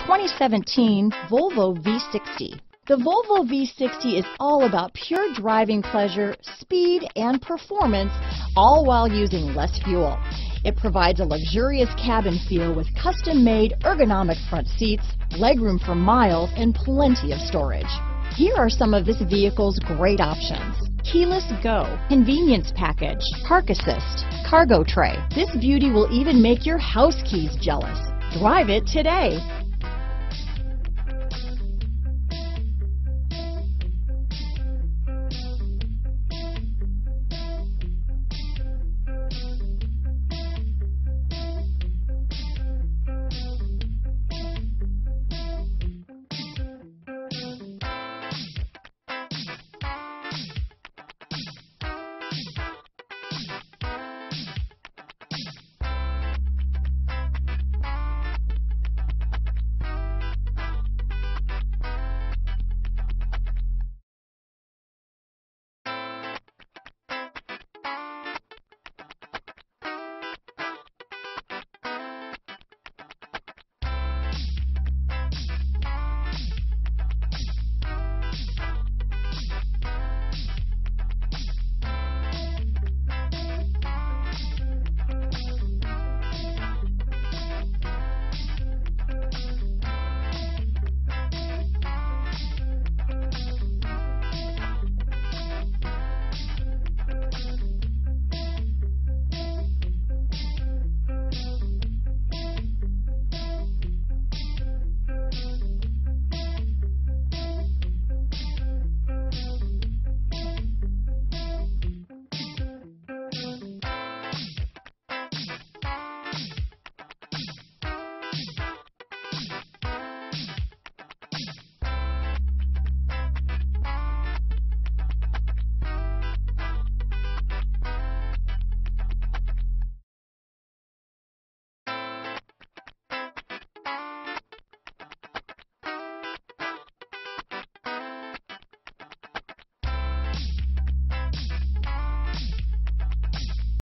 2017 Volvo V60. The Volvo V60 is all about pure driving pleasure, speed, and performance, all while using less fuel. It provides a luxurious cabin feel with custom-made ergonomic front seats, legroom for miles, and plenty of storage. Here are some of this vehicle's great options: keyless go, convenience package, park assist, cargo tray. This beauty will even make your house keys jealous. Drive it today.